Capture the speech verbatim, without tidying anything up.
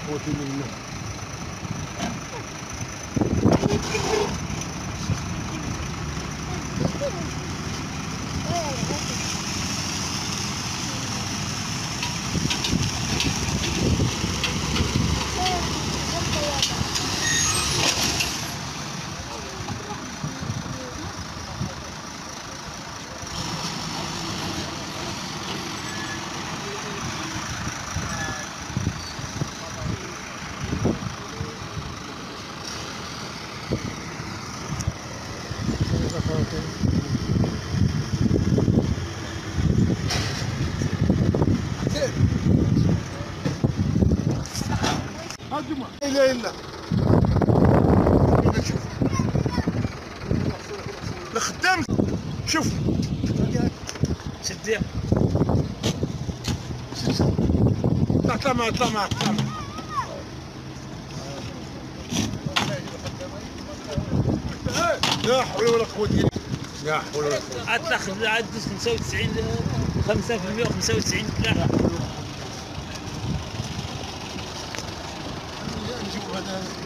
خوتي منه. هاجمة لا الا الخدام شوف شديها اطلع معاه اطلع معاه اطلع معاه لا حول ولا قوة الا بالله لا حول ولا قوة عاد تاخذ عاد خمسة وتسعين خمسة في المية وخمسة وتسعين لا نشوف هذا